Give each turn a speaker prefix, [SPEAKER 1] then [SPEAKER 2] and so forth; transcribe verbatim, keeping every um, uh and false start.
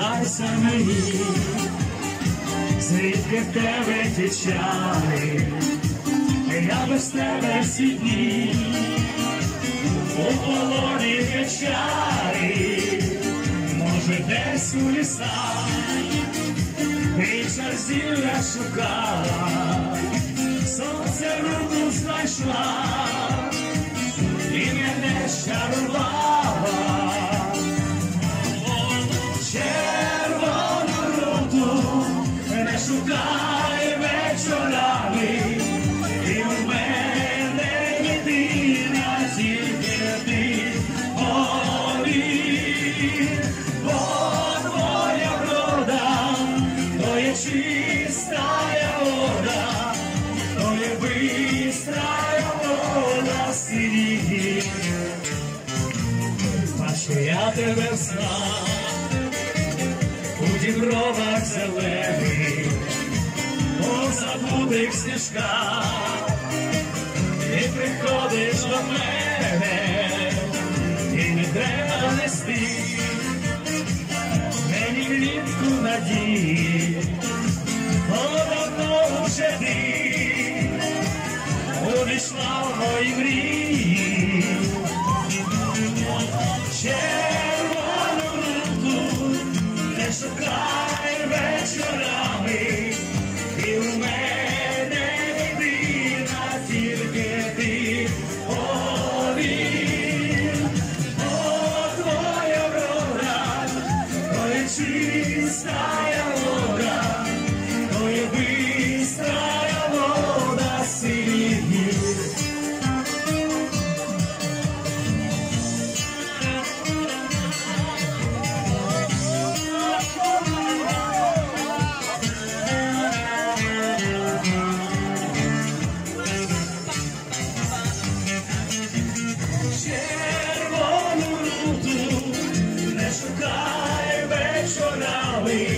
[SPEAKER 1] Зізнайся мені, звідки в тебе ті чари, я без тебе всі дні, у полоні печалі, може десь у лісах, ти зілля шукала, сонце руку знайшла, і мене щарувала. Червону руку не шукай вечорами, і в мене єдина тільки ти, повір, бо твоя врода, то є чистая вода, то є бистрая вода синіх. Бачу я тебе в снах, у дібровах зелених, у забутих сніжках, і приходиш до мене, і не треба нести мені клітку надії, бо давно вже ти увійшла в мої мрії. Червону руку не шукай вечорами, і в мене єдина тільки ти, повір, бо твоя врода, то є чистая вода, то є бистрая вода синіх. Червону руку не шукай вечорами,